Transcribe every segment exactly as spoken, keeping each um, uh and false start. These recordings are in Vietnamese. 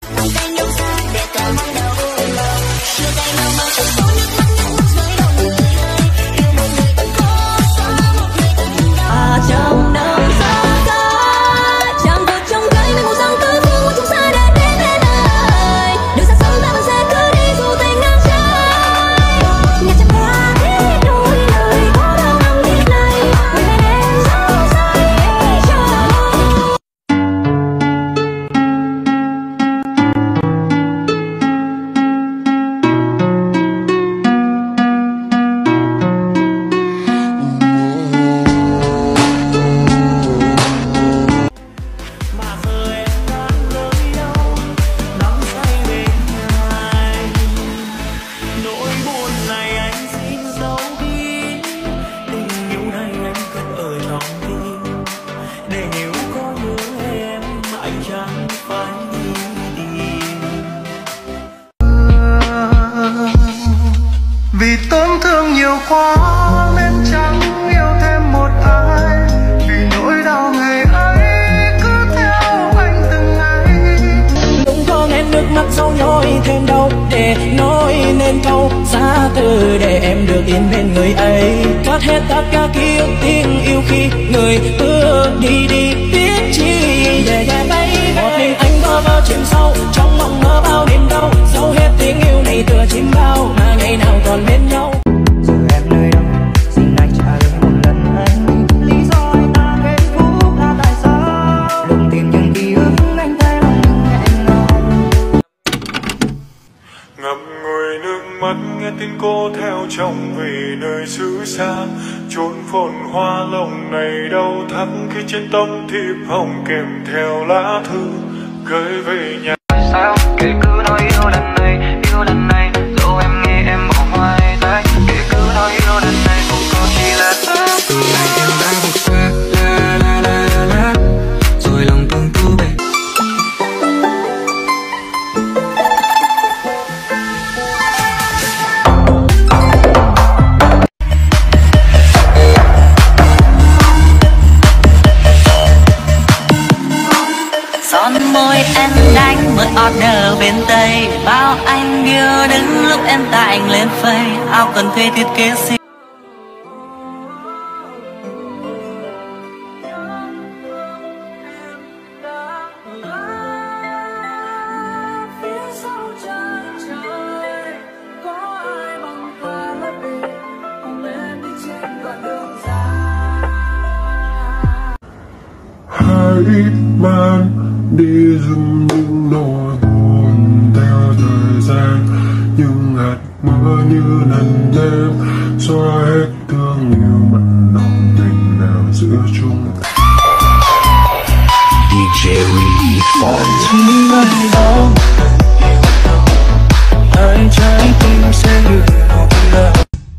Vì tổn thương nhiều quá nên chẳng yêu thêm một ai, vì nỗi đau ngày ấy cứ theo anh từng ngày. Đừng có nghẹn nước mắt sâu nhói thêm đâu để nói nên câu xa từ để em được yên bên người ấy. Cắt hết tất cả ký ức tiếng yêu khi người bước đi đi biết chi để em ấy. Một mình anh có bao chuyện sâu trong mộng mơ bao đêm đau, dẫu hết tiếng yêu này tựa chim bao mà ngày nào còn bên nhau. Giờ em nơi đâu xin anh trả lời một lần anh, lý do anh ta kết thúc là tại sao đừng tìm những ký ức anh thấy lòng em ngóng. Ngập ngùi nước mắt nghe tin cô theo chồng về nơi xứ xa, chốn phồn hoa lòng này đau thắt khi trên tấm thiệp hồng kèm theo lá thư gửi về nhà. Sao kể cứ nói yêu lần này yêu lần này, dẫu em nghe em bỏ ngoài tay, kể cứ nói yêu lần này cũng có chỉ là từ ngày em đã vượt qua la la la la la, rồi lòng thương cứ về. Son môi em đánh một order bên Tây, bao anh yêu đứng lúc em tải anh lên face, áo cần thuê thiết kế xinh. Hãy mang đi dừng những nỗi buồn theo thời gian, những hạt mưa như lần đêm xóa hết thương yêu mặn nồng tình nào giữa chúng ta. đê gi Refund. Ngày đó hai trái tim sẽ được lời.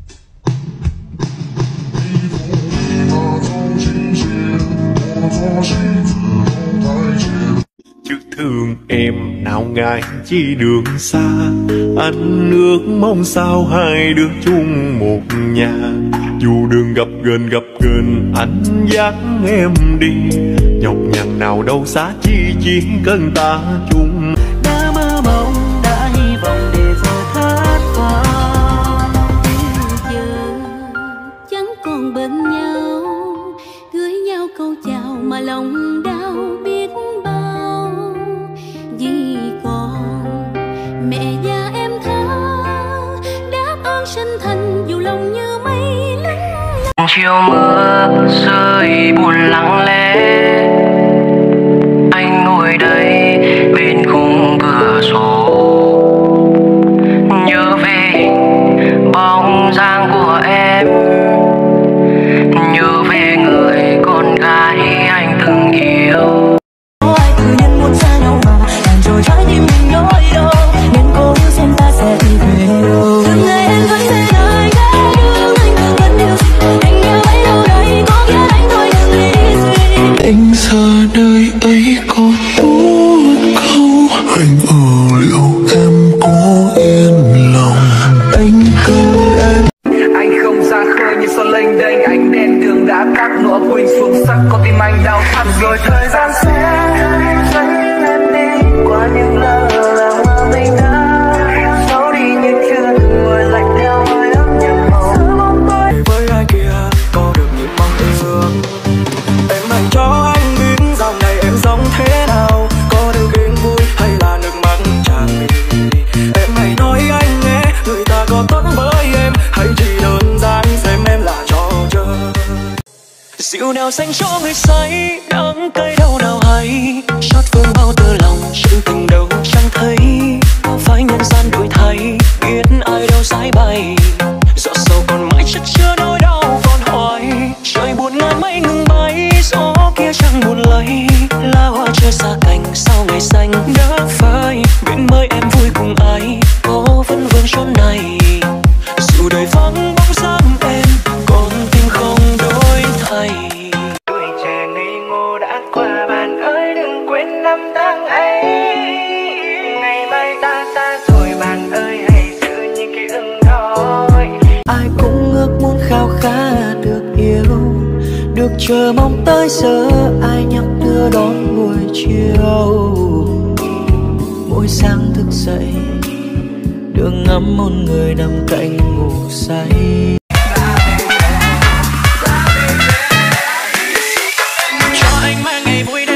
Chữ thương em nào ngại chi đường xa, anh ước mong sao hai đứa chung một nhà. Dù đường gặp gần gặp gần anh dắt em đi, nhọc nhằn nào đâu xa chi chỉ cần ta chung. Đã mơ mộng đã hy vọng để rồi thất vọng, giờ chẳng còn bên nhau, gửi nhau câu chào mà lòng đau biết bao. Vì còn mẹ và em thơ đáp ơn sinh thành, dù lòng như mây lắng. Chiều mưa rơi buồn lặng lẽ, anh ngồi đây bên khung cửa sổ, nhớ về bóng dáng của em, nhớ về người con gái anh từng yêu. Ai tự nhiên muốn xa nhau mà làm trôi trái tim mình nỗi đau, nên cố yêu xem ta sẽ đi về đâu. Từng ngày em vẫn sẽ nơi cái đường anh vẫn yêu gì, anh yêu ấy đâu đây có biết anh thôi đừng lý suy. điều nào dành cho người say, đắng cay đau nào hay, xót vương bao tơ lòng chuyện tình đâu chẳng thấy. Phải nhân gian đổi thay, biết ai đâu sái bay, giọt sầu còn mãi chất chứa nỗi đau còn hoài. Trời buồn ngàn mây ngừng bay, gió kia chẳng buồn lấy, lá hoa chưa xa cành sau ngày xanh đã phai. Nguyện mời em vui cùng ai, có vẫn vương chốn này, dù đời vắng bóng dáng em còn tim không đổi thay. Tuổi trẻ ngây ngô đã qua bạn ơi, đừng quên năm tháng ấy. Ngày mai ta xa rồi bạn ơi, hãy giữ những ký ức đó. Ai cũng ước muốn khao khát được yêu, được chờ mong tới giờ ai nhắc đưa đón buổi chiều. Mỗi sáng thức dậy được ngắm một người nằm cạnh ngủ say. Cho anh mang ngày vui